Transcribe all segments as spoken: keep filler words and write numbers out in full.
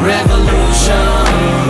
Revolution.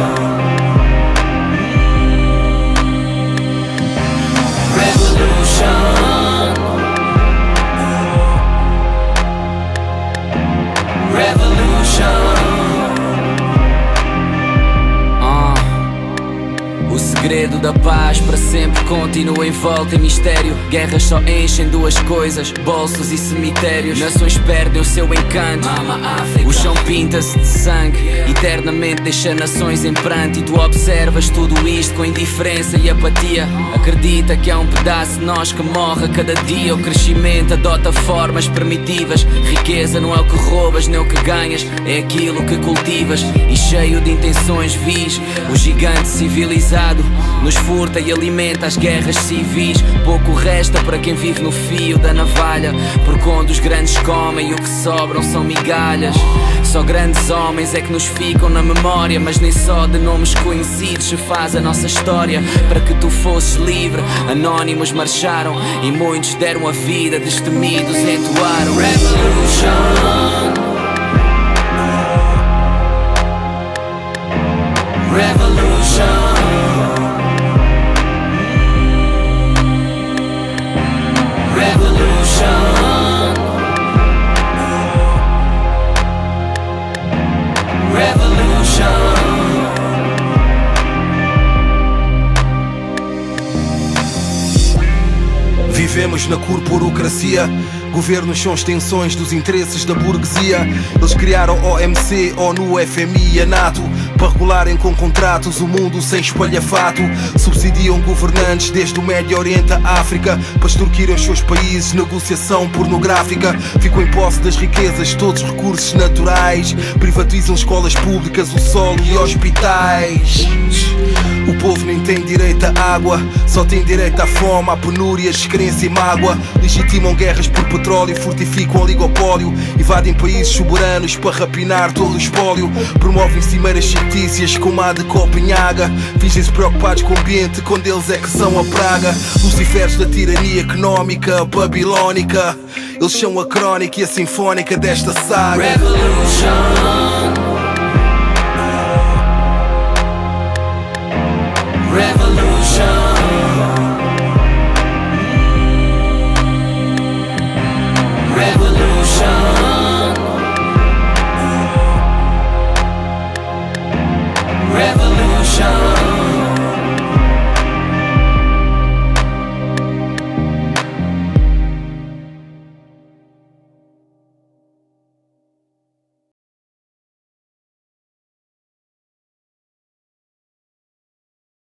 O segredo da paz para sempre continua envolto em mistério. Guerras só enchem duas coisas: bolsos e cemitérios. Nações perdem o seu encanto, o chão pinta-se de sangue, eternamente deixa nações em pranto. E tu observas tudo isto com indiferença e apatia. Acredita que há um pedaço de nós que morre a cada dia. O crescimento adota formas primitivas. Riqueza não é o que roubas nem o que ganhas, é aquilo que cultivas. E cheio de intenções vis, o gigante civilizado nos furta e alimenta as guerras civis. Pouco resta para quem vive no fio da navalha, porque onde os grandes comem o que sobram são migalhas. Só grandes homens é que nos ficam na memória, mas nem só de nomes conhecidos se faz a nossa história. Para que tu fosses livre, anónimos marcharam e muitos deram a vida, destemidos entoaram Revolution. Revolution. Vivemos na corporocracia. Governos são extensões dos interesses da burguesia. Eles criaram O M C, ONU, F M I e a NATO para regularem com contratos o mundo sem espalhafato. Subsidiam governantes desde o Médio Oriente à África para extorquirem os seus países, negociação pornográfica. Ficam em posse das riquezas, todos os recursos naturais. Privatizam escolas públicas, o solo e hospitais. O povo nem tem direito à água, só tem direito à fome, à penúria, descrença e mágoa. Legitimam guerras por petróleo, fortificam o oligopólio. Invadem países soberanos para rapinar todo o espólio. Promovem cimeiras fictícias como a de Copenhaga. Fingem-se preocupados com o ambiente quando eles é que são a praga. Luciferes da tirania económica babilónica. Eles são a crónica e a sinfónica desta saga. Revolution.